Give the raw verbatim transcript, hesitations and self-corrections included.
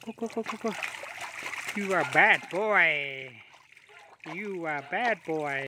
Go, go, go, go, go. You are a bad boy. You are a bad boy.